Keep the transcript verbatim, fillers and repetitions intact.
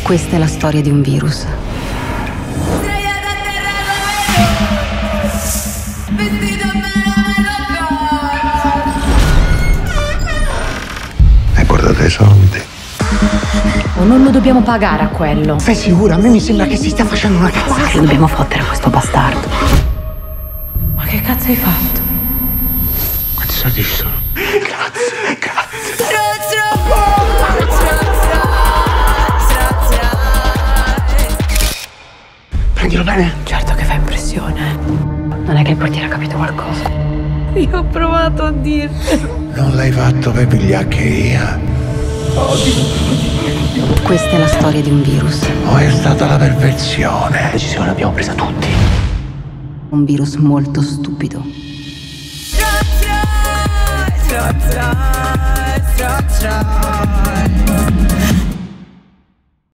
Questa è la storia di un virus. Hai portato i soldi? O non lo dobbiamo pagare a quello. Sei sicura? A me mi sembra che si stia facendo una cazzata. Lo dobbiamo fottere a questo bastardo. Ma che cazzo hai fatto? Quanti soldi ci sono? Grazie, grazie. Prendilo bene. Certo che fa impressione. Non è che il portiere ha capito qualcosa. Io ho provato a dirtelo. Non l'hai fatto per vigliaccheria. Questa è la storia di un virus. O è stata la perfezione? La decisione l'abbiamo presa tutti. Un virus molto stupido. Try, try, try, try, try.